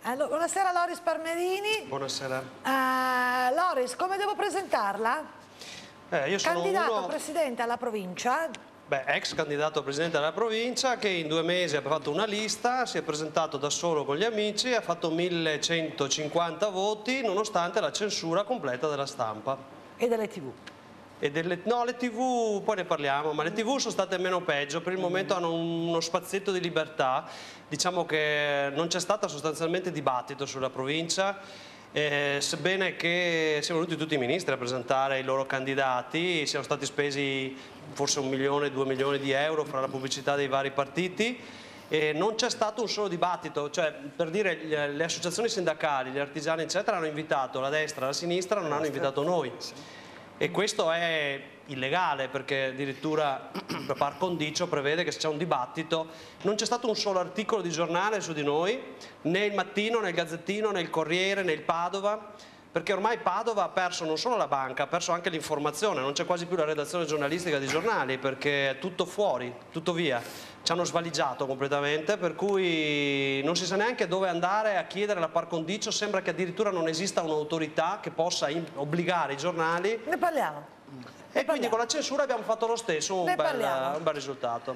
Allora, buonasera Loris Parmerini. Buonasera. Loris, come devo presentarla? Io sono candidato presidente alla provincia. Ex candidato a presidente della provincia che in 2 mesi ha fatto una lista, si è presentato da solo con gli amici, ha fatto 1150 voti nonostante la censura completa della stampa. E delle TV. No, le TV poi ne parliamo, ma le TV sono state meno peggio, per il momento hanno uno spazietto di libertà, diciamo che non c'è stato sostanzialmente dibattito sulla provincia, sebbene che siano venuti tutti i ministri a presentare i loro candidati, siano stati spesi forse 1 milione, 2 milioni di euro fra la pubblicità dei vari partiti. E non c'è stato un solo dibattito, cioè per dire le associazioni sindacali, gli artigiani eccetera hanno invitato la destra e la sinistra, non hanno invitato noi. E questo è illegale perché addirittura la par condicio prevede che se c'è un dibattito non c'è stato un solo articolo di giornale su di noi, né il Mattino, né il Gazzettino, né il Corriere, né il Padova, perché ormai Padova ha perso non solo la banca, ha perso anche l'informazione, non c'è quasi più la redazione giornalistica di giornali perché è tutto fuori, tutto via. Ci hanno svaligiato completamente, per cui non si sa neanche dove andare a chiedere la par condicio, sembra che addirittura non esista un'autorità che possa obbligare i giornali. Ne parliamo. E quindi con la censura abbiamo fatto lo stesso un bel risultato.